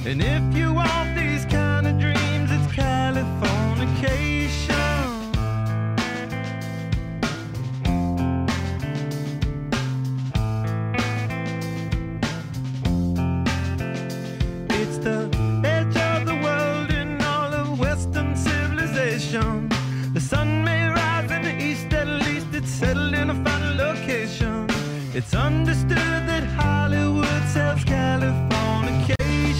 And if you want these kind of dreams, it's Californication. It's the edge of the world in all of Western civilization. The sun may rise in the east, at least it's settled in a final location. It's understood that Hollywood sells Californication.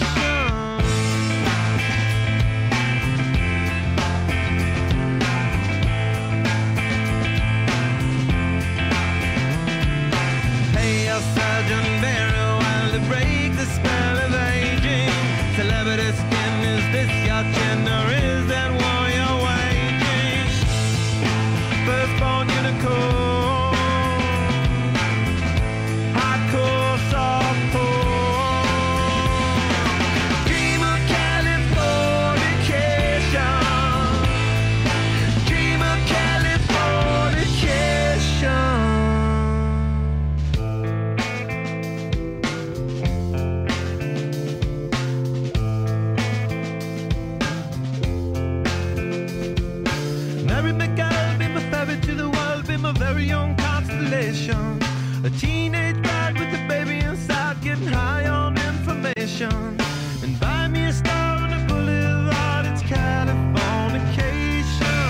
Pay your surgeon very well to break the spell of aging. Celebrity skin, is this your chin or is that war you're waging? Firstborn unicorn, hardcore softcore. Dream of Californication. Dream of Californication. Mary McGill, be my ferry to the world, be my very own constellation. A teenage bride with a baby inside, getting high on information. And buy me a star on a boulevard, it's Californication.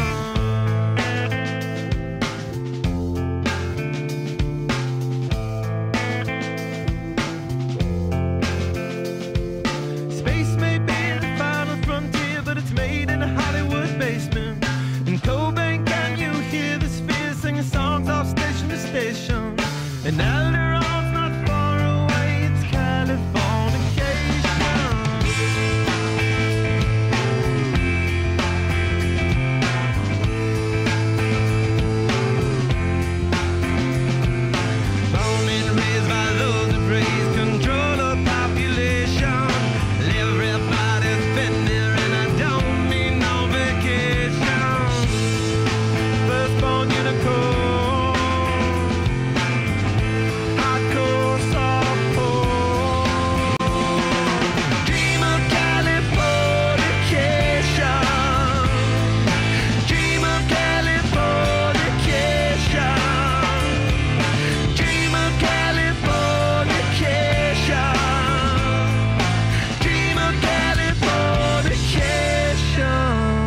Space may be the final frontier, but it's made in a Hollywood basement. In Cobain, can you hear the spheres singing songs off station to station? And Alderon's not far away, it's Californication. Born and raised by those that praise control of population. Everybody's been there and I don't mean no vacation. Firstborn unicorn, hardcore softcore. Dream of Californication. Dream of Californication. Dream of Californication. Dream of Californication.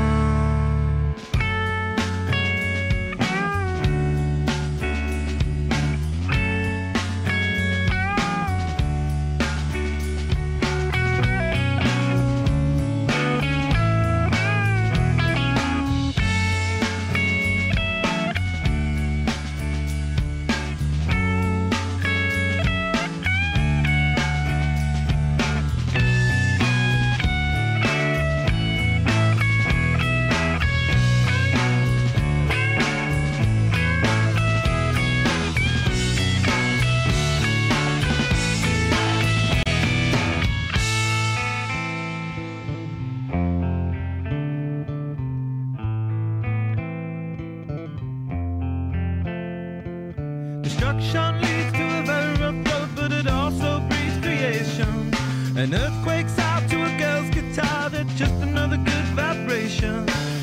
Destruction leads to a very rough road, but it also breeds creation. An earthquake's out to a girl's guitar, that's just another good vibration.